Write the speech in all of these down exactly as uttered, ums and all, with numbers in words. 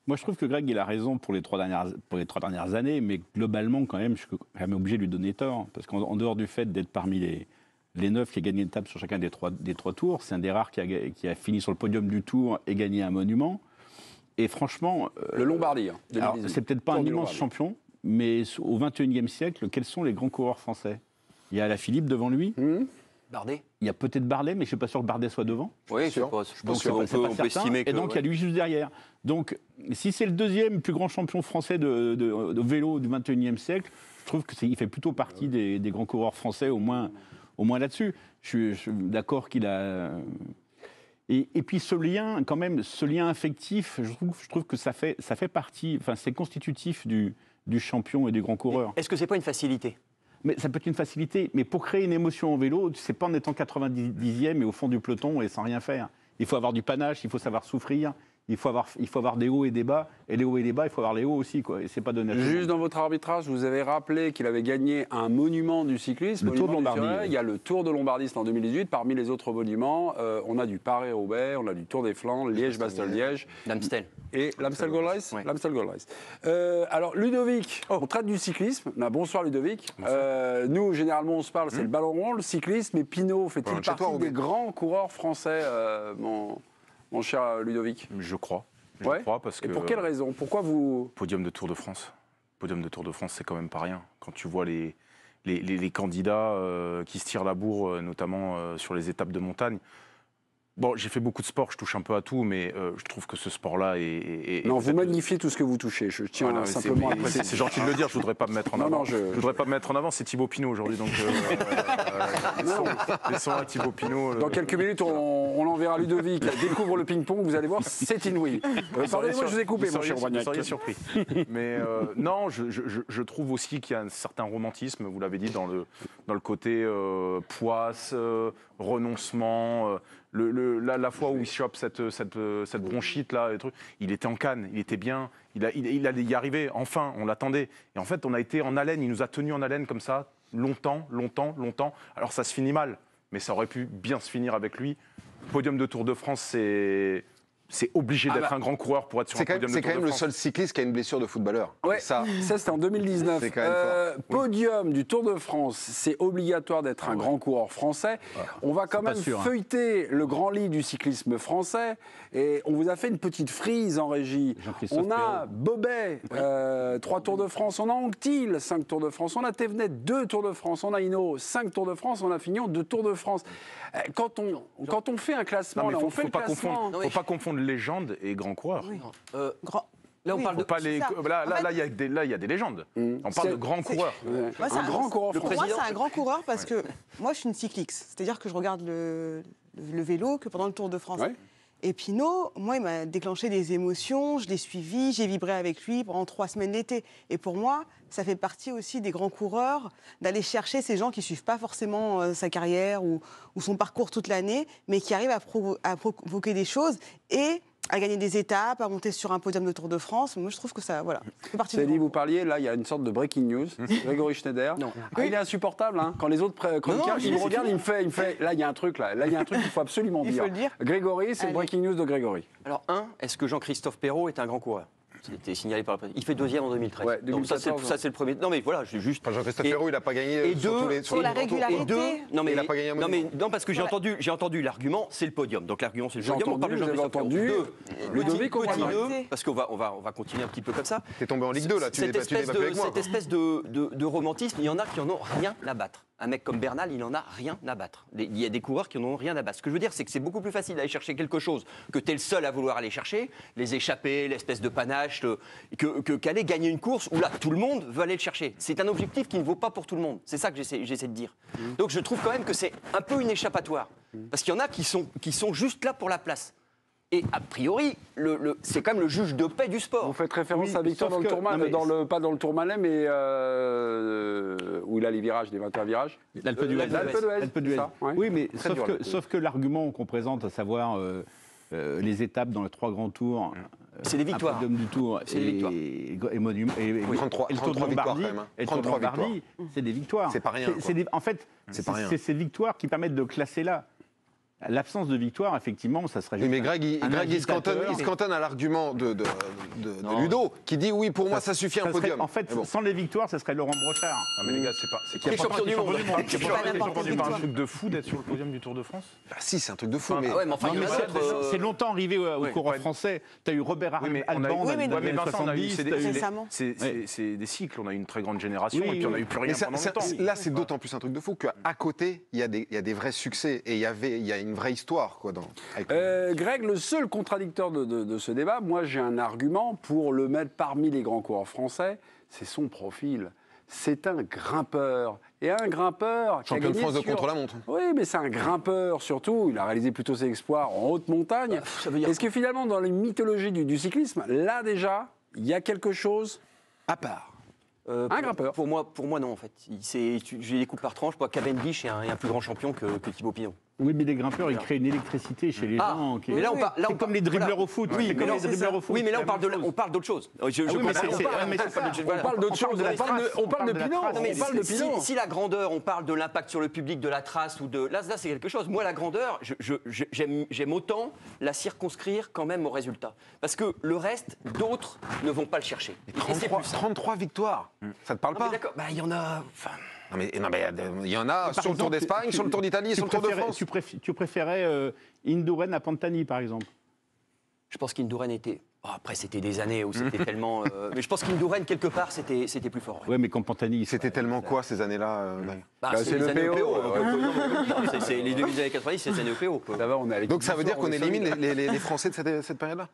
Moi, je trouve que Greg, il a raison pour les trois dernières, pour les trois dernières années, mais globalement, quand même, je suis quand même obligé de lui donner tort. Parce qu'en en dehors du fait d'être parmi les, les neuf qui a gagné une étape sur chacun des trois, des trois tours, c'est un des rares qui a, qui a fini sur le podium du Tour et gagné un monument. Et franchement... Le Lombardie. Hein, alors, c'est peut-être pas un immense champion, mais au vingt et unième siècle, quels sont les grands coureurs français? Il y a Alaphilippe devant lui. Mmh. Bardet. Il y a peut-être Bardet, mais je ne suis pas sûr que Bardet soit devant. Oui, je pense. Je pense qu'on peut, on peut estimer que... Et donc, il y a lui juste derrière. Donc, si c'est le deuxième plus grand champion français de, de, de vélo du vingt et unième siècle, je trouve qu'il fait plutôt partie des, des grands coureurs français, au moins, au moins là-dessus. Je suis, je suis d'accord qu'il a... Et, et puis, ce lien, quand même, ce lien affectif, je trouve, je trouve que ça fait, ça fait partie... Enfin, c'est constitutif du, du champion et du grand coureur. Est-ce que ce n'est pas une facilité ? Mais ça peut être une facilité. Mais pour créer une émotion en vélo, c'est pas en étant quatre-vingt-dixième et au fond du peloton et sans rien faire. Il faut avoir du panache, il faut savoir souffrir, il faut avoir, il faut avoir des hauts et des bas. Et les hauts et les bas, il faut avoir les hauts aussi, quoi. Et c'est pas donné à tout le monde. Juste dans votre arbitrage, vous avez rappelé qu'il avait gagné un monument du cyclisme. Le Tour de Lombardie. Oui. Il y a le Tour de Lombardie, c'est en deux mille dix-huit. Parmi les autres monuments, euh, on a du Paris-Roubaix, on a du Tour des Flandres, Liège-Bastogne-Liège. L'Amstel. Et l'Amstel Gold Race. Ouais. L'Amstel Gold Race. Euh, alors, Ludovic, oh. on traite du cyclisme. Non, bonsoir Ludovic. Bonsoir. Euh, nous, généralement, on se parle, c'est mmh. le ballon rond, le cyclisme. Et Pinot fait-il ouais, partie toi, des grands coureurs français, euh, mon, mon cher Ludovic? Je crois. Je ouais. crois parce que, et pour quelle raison? Pourquoi vous... Podium de Tour de France. Podium de Tour de France, c'est quand même pas rien. Quand tu vois les, les, les, les candidats euh, qui se tirent la bourre, euh, notamment euh, sur les étapes de montagne. Bon, j'ai fait beaucoup de sport, je touche un peu à tout, mais euh, je trouve que ce sport-là est, est, est... Non, vous magnifiez tout ce que vous toucez, je tiens voilà, simplement à préciser. C'est gentil de le dire, je ne voudrais pas me mettre en avant. Non, non, je... je voudrais pas me mettre en avant, c'est Thibaut Pinot aujourd'hui, donc... Euh, euh, laissons, laissons à Thibaut Pinot... Dans quelques minutes, on, on l'enverra Ludovic, découvre le ping-pong, vous allez voir, c'est inouï. Euh, Pardonnez-moi, je vous ai coupé, mon cher Wagnac. Vous seriez surpris. Mais euh, non, je, je, je trouve aussi qu'il y a un certain romantisme, vous l'avez dit, dans le, dans le côté euh, poisse, euh, renoncement... Euh, Le, le, la, la fois où il chope cette, cette, cette bronchite là, et truc, il était en canne, il était bien, il, a, il, il allait y arriver, enfin, on l'attendait. Et en fait, on a été en haleine, il nous a tenus en haleine comme ça, longtemps, longtemps, longtemps. Alors ça se finit mal, mais ça aurait pu bien se finir avec lui. Podium de Tour de France, c'est... C'est obligé d'être ah bah, un grand coureur pour être sur un podium de Tour de France. C'est quand même le seul cycliste qui a une blessure de footballeur. Ouais, ça, ça c'était en deux mille dix-neuf. C'est quand même euh, fort. Podium oui. du Tour de France, c'est obligatoire d'être ah un ouais. grand coureur français. Ouais. On va quand même sûr, feuilleter hein. le grand lit du cyclisme français et on vous a fait une petite frise en régie. On a Bobet, oui. euh, trois Tours de France. On a Anquetil, cinq Tours de France. On a Thévenet, deux Tours de France. On a Hinault, cinq Tours de France. On a Fignon, deux Tours de France. Quand on, quand on fait un classement, non, là, faut, on fait faut le pas classement. Confondre, faut pas confondre légende et grand coureur. Oui. Euh, grand... Là, on oui, parle de pas les... Là, là, là, il y a des, là, il y a des légendes. Mmh. On parle de grands coureurs. Ouais. Moi, un, un grand coureur. Pour moi, c'est un grand coureur parce que moi, je suis une cycliste. C'est-à-dire que je regarde le, le vélo que pendant le Tour de France. Ouais. Et Pinot, moi, il m'a déclenché des émotions, je l'ai suivi, j'ai vibré avec lui pendant trois semaines d'été. Et pour moi, ça fait partie aussi des grands coureurs, d'aller chercher ces gens qui ne suivent pas forcément euh, sa carrière ou, ou son parcours toute l'année, mais qui arrivent à, provo- à provoquer des choses et à gagner des étapes, à monter sur un podium de Tour de France. Moi, je trouve que ça, voilà, ça fait partie du dit, vous parliez, là, il y a une sorte de breaking news. Grégory Schneider. Non. Ah, il est insupportable, hein. Quand les autres chroniqueurs, il me regarde, il me fait, il me fait, là, il y a un truc, là, là, il y a un truc qu'il faut absolument il dire. Faut le dire. Grégory, c'est le breaking news de Grégory. Alors, un, est-ce que Jean-Christophe Perrault est un grand coureur ? C'était signalé par le président. Il fait deuxième en deux mille treize. Ouais, donc ça c'est, ça, c'est le premier. Non, mais voilà, je juste. Enfin, Jean-Christophe Perrault, il n'a pas gagné et sur deux, tous les. Sur la régularité. Et deux, non, mais, il n'a pas gagné un non, mais non, parce que j'ai entendu, j'ai entendu l'argument, c'est le podium. Donc l'argument, c'est le j'ai podium. Entendu, on parle de Jean-Christophe Perrault. Deux. Ludovic, petit, petit deux, parce qu'on va, on va, on va continuer un petit peu comme ça. T'es tombé en Ligue deux, là, tu cette n'es espèce pas de, avec moi. Cette espèce de, de, de romantisme, il y en a qui en ont rien à battre. Un mec comme Bernal, il en a rien à battre. Il y a des coureurs qui en ont rien à battre. Ce que je veux dire, c'est que c'est beaucoup plus facile d'aller chercher quelque chose que tu es le seul à vouloir aller chercher, les échappées, l'espèce de panache, le, que, que, qu'aller gagner une course où là, tout le monde veut aller le chercher. C'est un objectif qui ne vaut pas pour tout le monde. C'est ça que j'essaie, j'essaie de dire. Mmh. Donc je trouve quand même que c'est un peu une échappatoire. Mmh. Parce qu'il y en a qui sont, qui sont juste là pour la place. Et a priori, le, le, c'est quand même le juge de paix du sport. Vous faites référence oui, à Victor dans le que, Tourmalet, mais... dans le, pas dans le Tourmalet, mais euh, où il a les virages, les vingt et un virages. L'Alpe d'Huez. L'Alpe d'Huez. Ouais. Oui, mais sauf que, sauf que l'argument qu'on présente, à savoir euh, euh, les étapes dans les trois grands tours, c'est des victoires. Un podium du Tour c'est et, des victoires. Et, et, monument, et, et, trente-trois, et le Tour de Lombardie, hein. et le Tour de Lombardie, c'est des victoires. C'est pas rien. C'est, c'est des, en fait, c'est, c'est, c'est ces victoires qui permettent de classer là. L'absence de victoire, effectivement, ça serait Oui, juste mais Greg, il, un Greg, il se cantonne, agitateur. il se cantonne à l'argument de, de, de- de Non. Ludo, qui dit oui, pour moi, ça suffit un Ça serait- podium. En fait, Mais bon. sans les victoires, ça serait Laurent Brochard. Non, mais les gars, c'est pas. C'est Qui est champion du monde. C'est pas pas, n'importe pas, quelle pas un victoire. truc de fou d'être sur le podium du Tour de France. Bah, si, c'est un truc de fou. Ah, mais... Ah ouais, mais enfin, Non, il y mais en a c'est- d'autres, euh, c'est longtemps arrivé au oui, coureur ouais. français. Tu as eu Robert Oui, mais on a eu- Alban Oui, mais dans les dans- années Vincent, on a eu- soixante-dix. c'est des- t'as eu- c'est des- Récemment. c'est- Ouais. c'est- c'est des cycles. On a eu une très grande génération Oui, et puis on a oui. eu plus Mais rien ça- pendant ça- longtemps. là, c'est d'autant plus un truc de fou qu'à côté, il y, a des- il y a des vrais succès et il y, avait, il y a une vraie histoire. Quoi, dans, avec- Euh, Greg, le seul contradicteur de, de- de ce débat, moi j'ai un argument pour le mettre parmi les grands coureurs français, c'est son profil. C'est un grimpeur. Et un grimpeur qui a Champion de gagné France de sur- contre-la-montre. Oui, mais c'est un grimpeur surtout. Il a réalisé plutôt ses exploits en haute montagne. ça veut dire Est-ce que finalement, dans les mythologies du, du cyclisme, là déjà, il y a quelque chose à part Euh, Un pour- grimpeur. Pour moi, pour moi non, en fait. Il- c'est- tu- J'ai des coupes par tranche. Moi, Cavendish est un, est un plus grand champion que, que Thibaut Pinot. Oui, mais les grimpeurs, ils créent une électricité chez les Ah, gens. qui- mais là, on Oui, par- là, C'est on comme les dribbleurs voilà. au foot. Oui, c'est mais comme non, les c'est dribbleurs ça. au foot. Oui, mais là, c'est on parle de, la même on chose. parle d'autre chose. Je, je Ah oui, mais comprends- c'est- on c'est- parle- ah, mais on c'est parle ça. de- voilà. On parle d'autre On parle chose. de la On parle de, trace, on parle de la Pinot. trace. Non, mais On parle de si, Pinot. si- si la grandeur, on parle de l'impact sur le public, de la trace ou de. Là, là c'est quelque chose. Moi, la grandeur, je- je- je- j'aime j'aime autant la circonscrire quand même au résultat. Parce que le reste, d'autres ne vont pas le chercher. Et c'est trente-trois, plus ça. trente-trois victoires. Ça te parle Non, mais pas d'accord, bah, il y en a. Enfin, Non, mais, non, mais euh, il y en a Par sur le Tour exemple, d'Espagne, tu- sur le Tour d'Italie, tu sur le Tour de préférais- France. Tu, préf- tu préférais euh, Indurain à Pantani, par exemple. je pense qu'Indurain était. Oh, après, c'était des années où c'était tellement. euh, Mais je pense qu'Indurain, quelque part, c'était c'était plus fort. ouais. Ouais, mais quand Pantani. C'était tellement quoi ces années-là euh, Greg Bah, Bah, c'est c'est les le années P O, E P O. ouais. on peut- non, mais on peut le dire. C'est- C'est les début des années quatre-vingt-dix, c'est les années E P O. quoi. Ça va, on est à l'équipe Donc ça du veut dire soir, qu'on on est élimine solide. les, les- les Français de cette, cette période-là.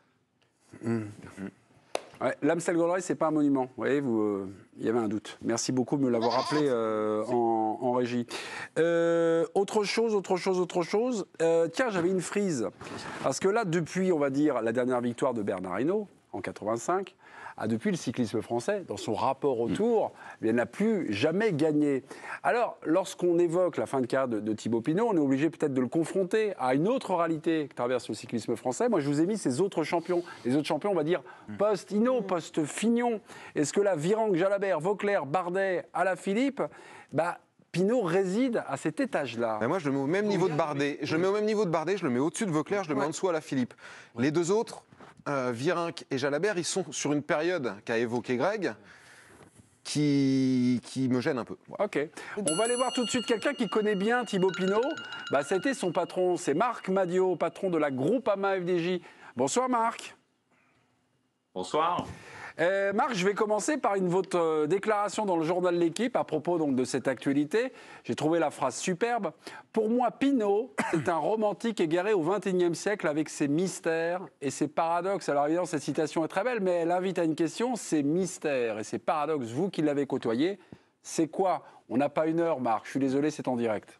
Ouais, L'Amstel Gold Race, c'est pas un monument. Vous voyez, vous, euh, il y avait un doute. Merci beaucoup de me l'avoir rappelé euh, en, en régie. Euh, autre chose, autre chose, autre chose. Euh, tiens, j'avais une frise. Parce que là, depuis, on va dire, la dernière victoire de Bernard Hinault, en quatre-vingt-cinq, a depuis le cyclisme français, dans son rapport au Tour, eh bien, n'a plus jamais gagné. Alors, lorsqu'on évoque la fin de carrière de, de Thibaut Pinot, on est obligé peut-être de le confronter à une autre réalité que traverse le cyclisme français. Moi, je vous ai mis ces autres champions. Les autres champions, on va dire, post-Hinault, post-Fignon. Est-ce que là, Virenque, Jalabert, Vauclair, Bardet, Alaphilippe, bah, Pinot réside à cet étage-là. Ben moi, je le mets au même niveau de Bardet. Je le mets au même niveau de Bardet, je le mets au-dessus de Vauclair, je le mets en dessous à la Philippe. Les deux autres, euh, Virenque et Jalabert, ils sont sur une période qu'a évoqué Greg, qui, qui me gêne un peu. Voilà. Ok. On va aller voir tout de suite quelqu'un qui connaît bien Thibaut Pinot. Bah, ça a été son patron, c'est Marc Madiot, patron de la Groupama F D J. Bonsoir Marc. Bonsoir. Euh, Marc, je vais commencer par une votre euh, déclaration dans le journal L'Équipe à propos donc de cette actualité. J'ai trouvé la phrase superbe. Pour moi, Pinot est un romantique égaré au vingt et unième siècle avec ses mystères et ses paradoxes. Alors évidemment, cette citation est très belle, mais elle invite à une question. Ces mystères et ces paradoxes, vous qui l'avez côtoyé, c'est quoi? On n'a pas une heure, Marc. Je suis désolé, c'est en direct.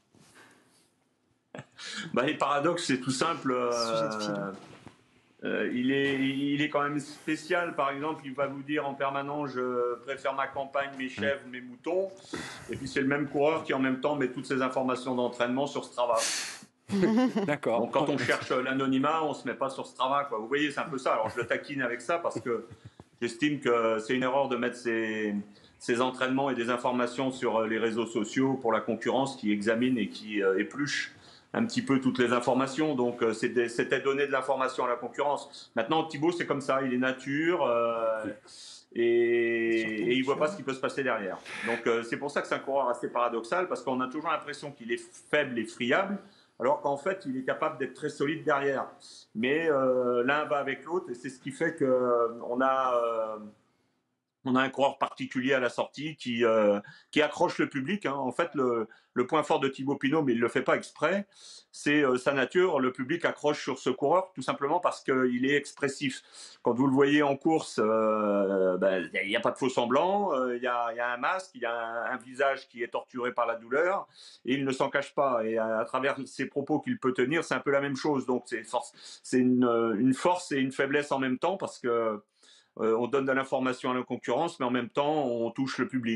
Bah, les paradoxes, c'est tout simple. euh, Sujet de film. euh, il, est, il est quand même spécial. Par exemple, il va vous dire en permanence je préfère ma campagne, mes chèvres, mes moutons. Et puis c'est le même coureur qui en même temps met toutes ces informations d'entraînement sur Strava. D'accord. Donc quand on cherche l'anonymat, on se met pas sur Strava, quoi. Vous voyez, c'est un peu ça. Alors je le taquine avec ça parce que j'estime que c'est une erreur de mettre ces, ces entraînements et des informations sur les réseaux sociaux pour la concurrence qui examine et qui euh, épluche un petit peu toutes les informations. Donc euh, c'était c'était donner de l'information à la concurrence. Maintenant, Thibaut, c'est comme ça. Il est nature. Euh, et, et il voit pas ce qui peut se passer derrière. Donc euh, c'est pour ça que c'est un coureur assez paradoxal parce qu'on a toujours l'impression qu'il est faible et friable, alors qu'en fait, il est capable d'être très solide derrière. Mais euh, l'un va avec l'autre, et c'est ce qui fait qu'on a, euh, on a un coureur particulier à la sortie qui, euh, qui accroche le public. Hein. En fait, le, le point fort de Thibaut Pinot, mais il ne le fait pas exprès, c'est euh, sa nature. Le public accroche sur ce coureur tout simplement parce qu'il est expressif. Quand vous le voyez en course, euh, ben, il n'y a pas de faux semblant, euh, il y, a, il y a un masque, il y a un, un visage qui est torturé par la douleur, et il ne s'en cache pas. Et à, à travers ses propos qu'il peut tenir, c'est un peu la même chose. Donc c'est, force, c'est une, une force et une faiblesse en même temps parce que euh, on donne de l'information à la concurrence, mais en même temps on touche le public.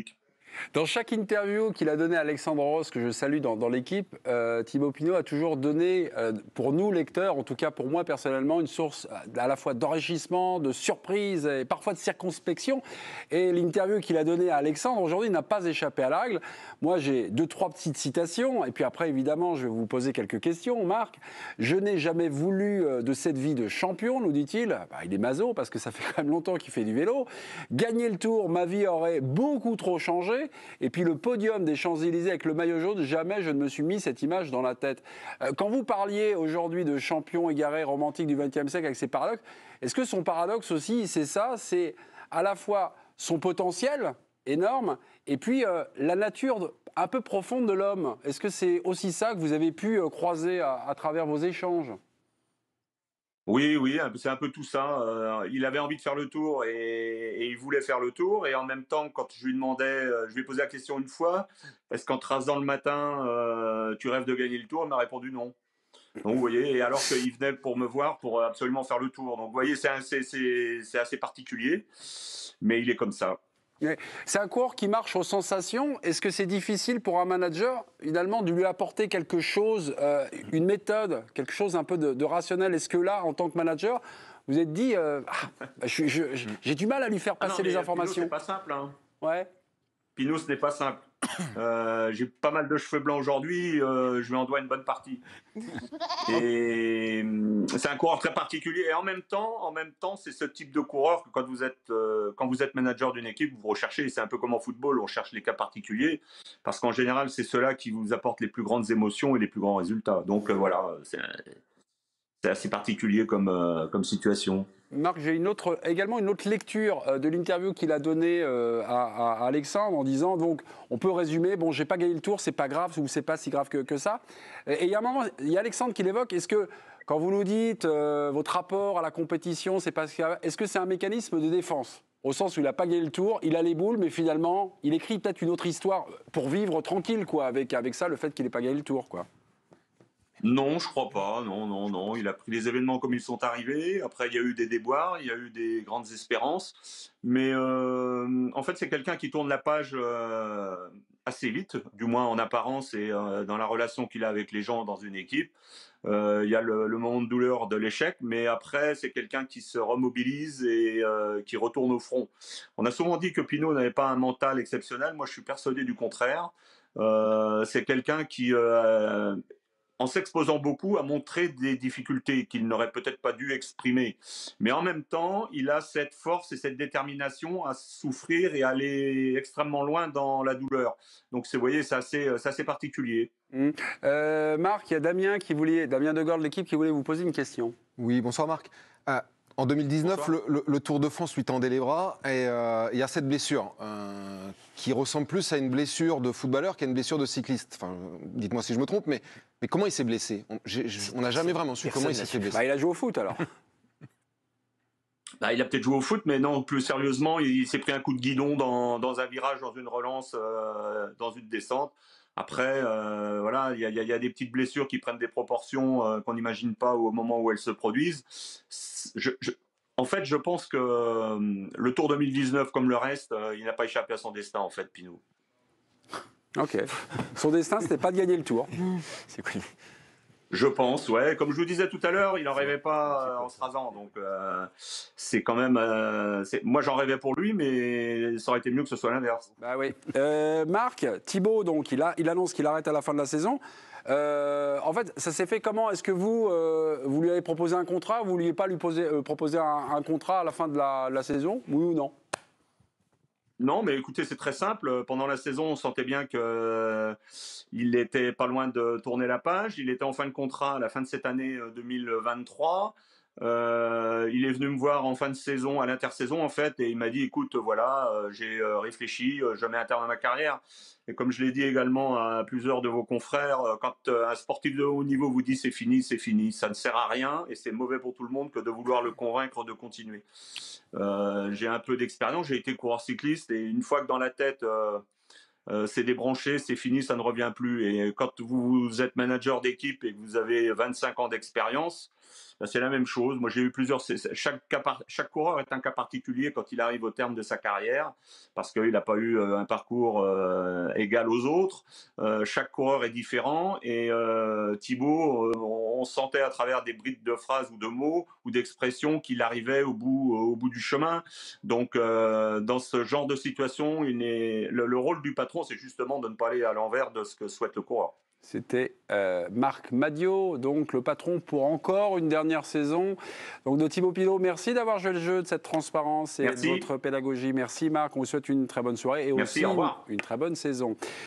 Dans chaque interview qu'il a donnée à Alexandre Ross, que je salue dans, dans l'équipe, euh, Thibaut Pinot a toujours donné, euh, pour nous lecteurs, en tout cas pour moi personnellement, une source à la fois d'enrichissement, de surprise et parfois de circonspection. Et l'interview qu'il a donnée à Alexandre aujourd'hui n'a pas échappé à la règle. Moi, j'ai deux, trois petites citations. Et puis après, évidemment, je vais vous poser quelques questions, Marc. Je n'ai jamais voulu de cette vie de champion, nous dit-il. Bah, il est maso parce que ça fait quand même longtemps qu'il fait du vélo. Gagner le Tour, ma vie aurait beaucoup trop changé. Et puis le podium des Champs-Élysées avec le maillot jaune, jamais je ne me suis mis cette image dans la tête. Quand vous parliez aujourd'hui de champion égaré romantique du vingtième siècle avec ses paradoxes, est-ce que son paradoxe aussi, c'est ça, c'est à la fois son potentiel énorme et puis euh, la nature un peu profonde de l'homme? Est-ce que c'est aussi ça que vous avez pu euh, croiser à, à travers vos échanges? Oui, oui, c'est un peu tout ça. Euh, il avait envie de faire le tour et, et il voulait faire le tour. Et en même temps, quand je lui demandais, euh, je lui ai posé la question une fois, est-ce qu'en te rasant le matin, euh, tu rêves de gagner le tour? Il m'a répondu non. Donc, vous voyez, et alors qu'il venait pour me voir pour absolument faire le tour. Donc, vous voyez, c'est assez particulier, mais il est comme ça. C'est un coureur qui marche aux sensations. Est-ce que c'est difficile pour un manager, finalement, de lui apporter quelque chose, euh, une méthode, quelque chose un peu de, de rationnel? Est-ce que là, en tant que manager, vous êtes dit, euh, ah, j'ai du mal à lui faire passer ah non, les informations? Pinot, c'est pas simple. Hein. Ouais. Pinot, ce n'est pas simple. Euh, j'ai pas mal de cheveux blancs aujourd'hui, euh, je lui en dois une bonne partie. Et c'est un coureur très particulier. Et en même temps, en même temps, c'est ce type de coureur que quand vous êtes, euh, quand vous êtes manager d'une équipe, vous recherchez. C'est un peu comme en football, on cherche les cas particuliers, parce qu'en général, c'est ceux-là qui vous apportent les plus grandes émotions et les plus grands résultats. Donc euh, voilà, c'est assez particulier comme, euh, comme situation. Marc, j'ai une autre, également une autre lecture de l'interview qu'il a donnée à, à Alexandre en disant, donc, on peut résumer, bon, j'ai pas gagné le Tour, c'est pas grave, ou c'est pas si grave que, que ça. Et il y a un moment, il y a Alexandre qui l'évoque, est-ce que, quand vous nous dites, euh, votre rapport à la compétition, c'est pas ce qu'il y a, est-ce que c'est un mécanisme de défense? Au sens où il n'a pas gagné le Tour, il a les boules, mais finalement, il écrit peut-être une autre histoire pour vivre tranquille, quoi, avec, avec ça, le fait qu'il n'ait pas gagné le Tour, quoi. Non, je crois pas. Non, non, non. Il a pris les événements comme ils sont arrivés. Après, il y a eu des déboires, il y a eu des grandes espérances. Mais euh, en fait, c'est quelqu'un qui tourne la page euh, assez vite, du moins en apparence et euh, dans la relation qu'il a avec les gens dans une équipe. Euh, il y a le, le moment de douleur de l'échec, mais après, c'est quelqu'un qui se remobilise et euh, qui retourne au front. On a souvent dit que Pinot n'avait pas un mental exceptionnel. Moi, je suis persuadé du contraire. Euh, c'est quelqu'un qui... Euh, en s'exposant beaucoup, a montré des difficultés qu'il n'aurait peut-être pas dû exprimer. Mais en même temps, il a cette force et cette détermination à souffrir et à aller extrêmement loin dans la douleur. Donc, vous voyez, c'est assez, assez particulier. Mmh. Euh, Marc, il y a Damien, qui voulait, Damien Degord de l'équipe qui voulait vous poser une question. Oui, bonsoir Marc. Euh, En deux mille dix-neuf, le, le, le Tour de France lui tendait les bras et euh, il y a cette blessure euh, qui ressemble plus à une blessure de footballeur qu'à une blessure de cycliste. Enfin, dites-moi si je me trompe, mais, mais comment il s'est blessé? On n'a jamais vraiment su comment il s'est fait blesser. Bah, il a joué au foot alors. Bah, il a peut-être joué au foot, mais non, plus sérieusement, il, il s'est pris un coup de guidon dans, dans un virage, dans une relance, euh, dans une descente. Après, euh, voilà, il y, y, y a des petites blessures qui prennent des proportions euh, qu'on n'imagine pas au moment où elles se produisent. Je, je, en fait, je pense que euh, le Tour deux mille dix-neuf, comme le reste, euh, il n'a pas échappé à son destin, en fait, Pinot. Ok. Son destin, c'était pas de gagner le Tour. C'est cool. Je pense, ouais. Comme je vous disais tout à l'heure, il n'en rêvait pas euh, en se rasant. Donc, euh, c'est quand même... Euh, moi, j'en rêvais pour lui, mais ça aurait été mieux que ce soit l'inverse. Bah oui. Euh, Marc, Thibaut, donc, il, a, il annonce qu'il arrête à la fin de la saison. Euh, en fait, ça s'est fait comment? Est-ce que vous, euh, vous lui avez proposé un contrat? Vous ne vouliez pas lui poser, euh, proposer un, un contrat à la fin de la, la saison? Oui ou non? Non, mais écoutez, c'est très simple. Pendant la saison, on sentait bien qu'il euh, était pas loin de tourner la page. Il était en fin de contrat à la fin de cette année deux mille vingt-trois. Euh, il est venu me voir en fin de saison, à l'intersaison en fait, et il m'a dit, écoute, voilà, euh, j'ai euh, réfléchi, euh, je mets un terme à ma carrière. Et comme je l'ai dit également à plusieurs de vos confrères, euh, quand euh, un sportif de haut niveau vous dit c'est fini, c'est fini, ça ne sert à rien, et c'est mauvais pour tout le monde que de vouloir le convaincre de continuer. Euh, j'ai un peu d'expérience, j'ai été coureur cycliste, et une fois que dans la tête... Euh, Euh, c'est débranché, c'est fini, ça ne revient plus. Et quand vous êtes manager d'équipe et que vous avez vingt-cinq ans d'expérience, ben, c'est la même chose. Moi, j'ai eu plusieurs. Chaque, cas par, chaque coureur est un cas particulier quand il arrive au terme de sa carrière, parce qu'il n'a pas eu un parcours euh, égal aux autres. Euh, chaque coureur est différent. Et euh, Thibaut, euh, on sentait à travers des brides de phrases ou de mots ou d'expressions qu'il arrivait au bout, au bout du chemin. Donc, euh, dans ce genre de situation, il est, le, le rôle du patron, c'est justement de ne pas aller à l'envers de ce que souhaite le coureur. C'était euh, Marc Madiot, donc le patron pour encore une dernière saison. Donc de Thibaut Pinot, merci d'avoir joué le jeu, de cette transparence et merci. de votre pédagogie. Merci Marc, on vous souhaite une très bonne soirée et merci, aussi au revoir. une très bonne saison.